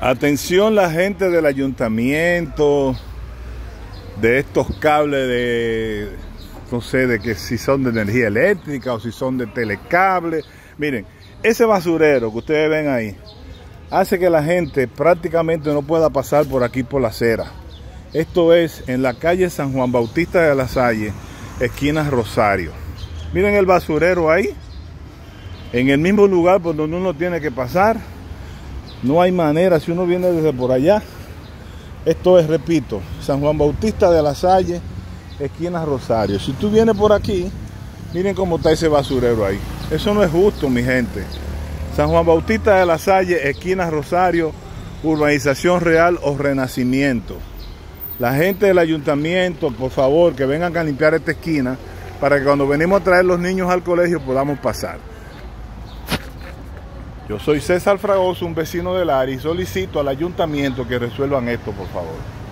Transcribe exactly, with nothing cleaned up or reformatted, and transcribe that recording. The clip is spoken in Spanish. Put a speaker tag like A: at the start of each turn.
A: Atención la gente del ayuntamiento, de estos cables de, no sé, de que si son de energía eléctrica o si son de telecable. Miren, ese basurero que ustedes ven ahí, hace que la gente prácticamente no pueda pasar por aquí por la acera. Esto es en la calle San Juan Bautista de la Salle, esquina Rosario. Miren el basurero ahí, en el mismo lugar por donde uno tiene que pasar. No hay manera, si uno viene desde por allá. Esto es, repito, San Juan Bautista de la Salle, esquina Rosario. Si tú vienes por aquí, miren cómo está ese basurero ahí. Eso no es justo, mi gente. San Juan Bautista de la Salle, esquina Rosario, urbanización Real o Renacimiento. La gente del ayuntamiento, por favor, que vengan a limpiar esta esquina para que cuando venimos a traer los niños al colegio podamos pasar. Yo soy César Fragoso, un vecino del área, y solicito al ayuntamiento que resuelvan esto, por favor.